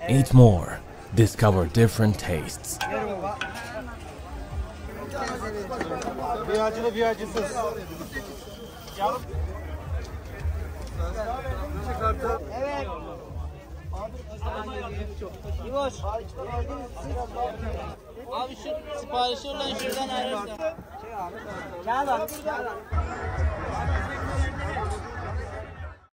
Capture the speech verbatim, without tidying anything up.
Eat more. Discover different tastes. Bir acılı bir acısız. Evet. Yavaş. Abi şu siparişi oradan şuradan ayırırsan. Gel lan.